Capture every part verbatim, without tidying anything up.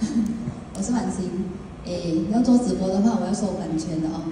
我是婉欣。诶，要做直播的话，我要收版权的哦。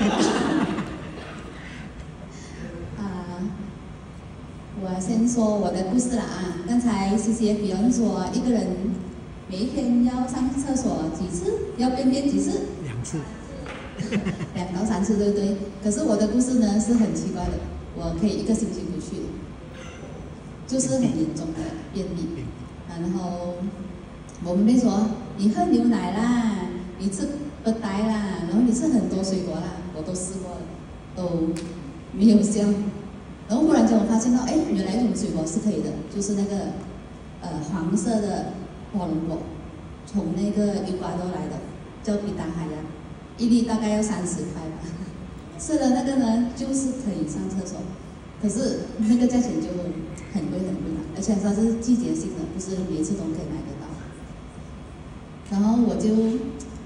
啊，我先说我的故事啦啊。刚才 C C F 有人说一个人每一天要上厕所几次，要便便几次？ 两次。 两到三次，对不对？可是我的故事呢是很奇怪的，我可以一个星期不去，就是很严重的便秘。然后我们妹说你喝牛奶啦。你吃不呆啦，然后你吃很多水果啦，我都试过了，都没有效。然后忽然间我发现到，哎，原来这种水果是可以的，就是那个呃黄色的火龙果，从那个伊瓜多来的，叫比达海洋，一粒大概要三十块吧。吃了那个呢，就是可以上厕所，可是那个价钱就很贵很贵了，而且它是季节性的，不是每次都可以买得到。然后我就。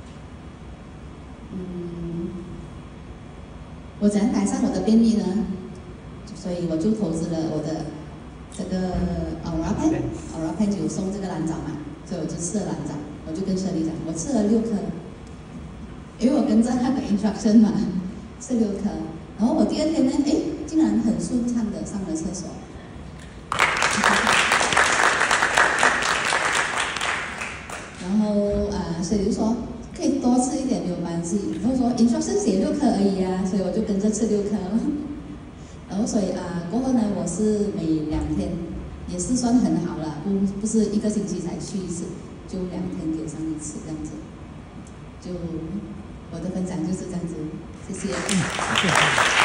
嗯，我怎样改善我的便秘呢？所以我就投资了我的这个 Aura Pen，Aura Pen 就送这个蓝藻嘛，所以我就吃了蓝藻。我就跟舍利讲，我吃了六颗，因为我跟着那个 instruction 嘛，吃六颗。然后我第二天呢，哎，竟然很顺畅的上了厕所。然后啊，舍利说。可以多吃一点没有关系，然后说 instruction 写六颗而已啊，所以我就跟着吃六颗。然后所以啊，过后呢，我是每两天，也是算很好了，不不是一个星期才去一次，就两天给上一次这样子。就我的分享就是这样子，谢谢。